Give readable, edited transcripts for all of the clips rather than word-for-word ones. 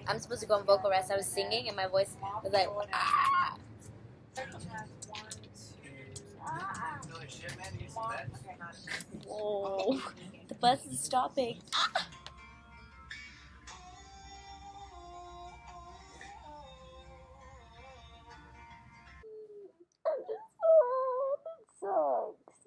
I'm supposed to go on vocal rest. I was singing and my voice was like, ah. Whoa, the bus is stopping. Ah. I'm just so, that sucks.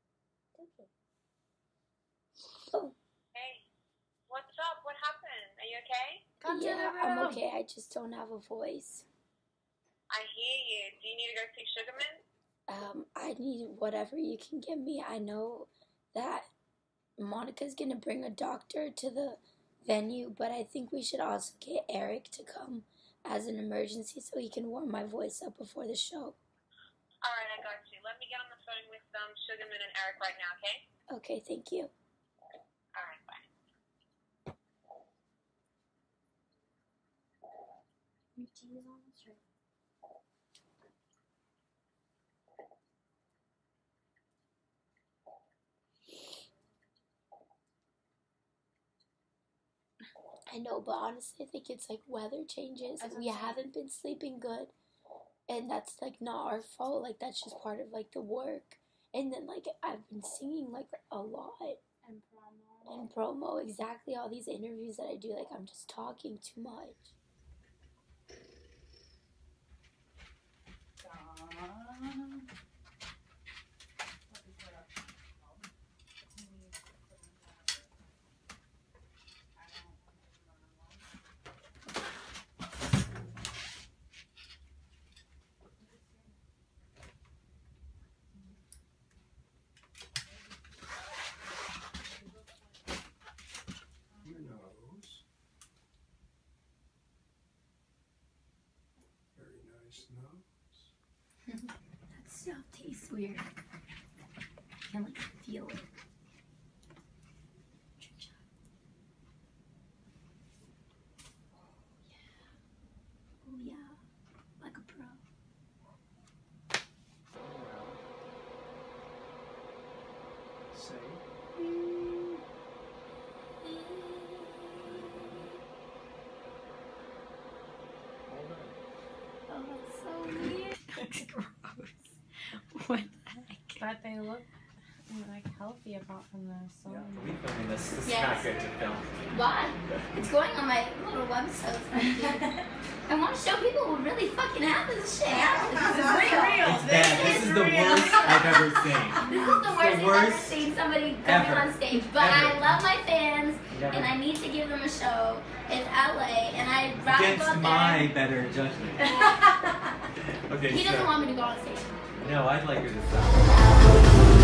Oh. Hey, what's up? What happened? Are you okay? Come to the room. I'm okay. I just don't have a voice. I hear you. Do you need to go see Sugarman? I need whatever you can give me. I know that Monica's gonna bring a doctor to the venue, but I think we should also get Eric to come as an emergency so he can warm my voice up before the show. Alright, I got you. Let me get on the phone with Sugarman and Eric right now, okay? Okay, thank you. Alright, bye. Your tea is almost ready. I know, but honestly, I think it's like weather changes. We haven't been sleeping good, and that's like not our fault. Like that's just part of like the work. And then like I've been singing like a lot. And promo, exactly. All these interviews that I do, like I'm just talking too much. That stuff tastes weird. I can like feel it. Oh yeah. Like a pro. Say. Oh, that's so weird. Gross. What the heck? But they look like healthy apart from this. So Yeah, are we filming this? This Yes. is not good to film. Why? It's going on my little website. I want to show people who really fucking have this shit. This is real. It's bad. This is the worst I've ever seen. This is the worst I've ever seen somebody coming on stage. But I love my fans, and I need to give them a show. It's LA, and I'd rather go Against up my there. better judgment. Okay, He doesn't want me to go on stage. No, I'd like her to stop.